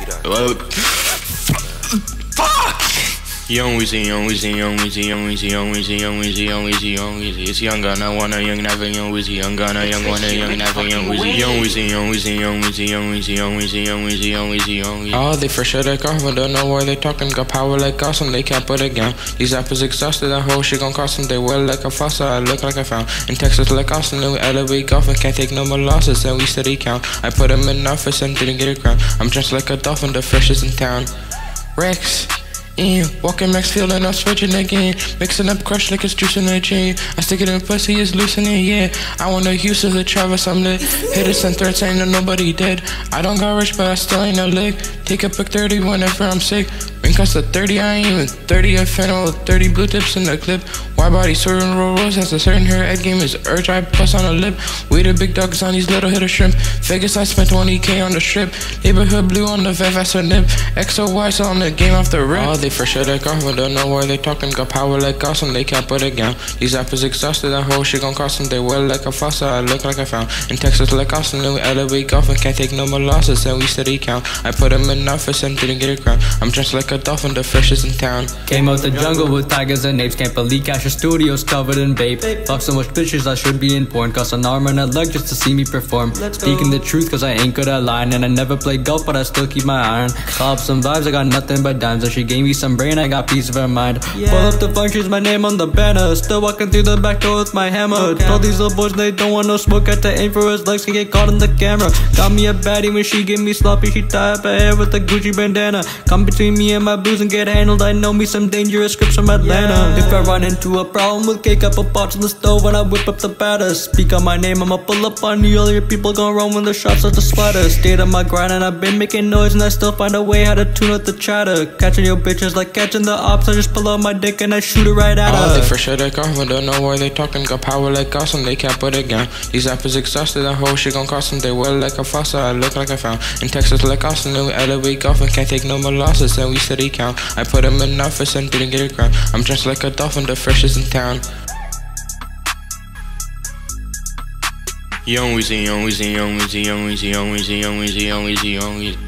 Fuck! Young Weezy, young Weezy, young Weezy, young Weezy, young Weezy, young Weezy, young Weezy, young Weezy. It's young Gunna, wanna young never, young Weezy, young Gunna, young wanna young never, young Weezy, young Weezy, young Weezy, young Weezy, young Weezy, young Weezy, young Weezy, young Weezy, young Weezy. Oh, they for sure they off, but don't know where they talking. Got power like awesome, they can't put it down. These rappers exhausted, that whole shit gon' cost them. They wear like a faucet, I look like I found. In Texas like Austin, new LA golf and can't take no more losses, and we steady count. I put them in office and didn't get a crown. I'm dressed like a dolphin, the freshest in town. Rex. Walking Max Field and I'm switching again. Mixing up crush like it's juice in a gin. I stick it in pussy, it's loosening, yeah. I want to Houston to Travis, I'm lit. Hit it and threats, ain't nobody dead. I don't got rich, but I still ain't no lick. Take a pick 30 whenever I'm sick. Ring cost a 30, I ain't even 30. I fennel 30 blue tips in the clip. Wide body swerving roll rolls, has a certain her head game is urge. I plus on a lip. We the big dogs on these little hitter shrimp. Vegas, I spent 20K on the strip. Neighborhood blue on the Vev, that's a nip. XOY, so on the game off the rip. Oh, they for sure they off, but don't know where they talking. Got power like awesome, they can't put it down. These rappers exhausted, that whole shit gon' cost them. They wear like a faucet, I look like I found. In Texas like Austin, new LA golf and can't take no more losses, and we steady count. I put them in office and didn't get a crown. I'm dressed like a dolphin, the freshest in town. Came out the jungle with tigers and apes. Can't believe Casher Studios covered in vape. Fuck so much bitches, I should be in porn. Cost an arm and a leg just to see me perform. Speaking the truth cause I ain't good at lying. And I never played golf but I still keep my iron. Call up some vibes, I got nothing but dimes. And she gave me some brain, I got peace of her mind. Pull up the funk, she's my name on the banner. Still walking through the back door with my hammer. Told these little boys they don't want no smoke. Had to aim for his legs, can get caught in the camera. Got me a baddie when she give me sloppy. She tie up her hair with a Gucci bandana. Come between me and my booze and get handled. I know me some dangerous scripts from Atlanta. If I run into a problem with cake, I put pots in the stove when I whip up the batter. Speak on my name, I'ma pull up on you. All your people gon' run when the shots start to splatter. Stayed on my grind and I've been making noise, and I still find a way how to tune up the chatter. Catching your bitches like catching the ops. I just pull out my dick and I shoot it right at her. Oh, they for sure they off, but don't know where they talking. Got power like awesome, they can't put it down. These rappers exhausted, that whole shit gon' cost them. They wear like a faucet, I look like I found. In Texas like Austin, new LA golf and can't take no more losses, and we steady count. I put them in office and didn't get a crown. I'm dressed like a dolphin, the freshest in town. Young Weezy, young Weezy, young Weezy, young Weezy, young Weezy, young Weezy, young Weezy, young Weezy.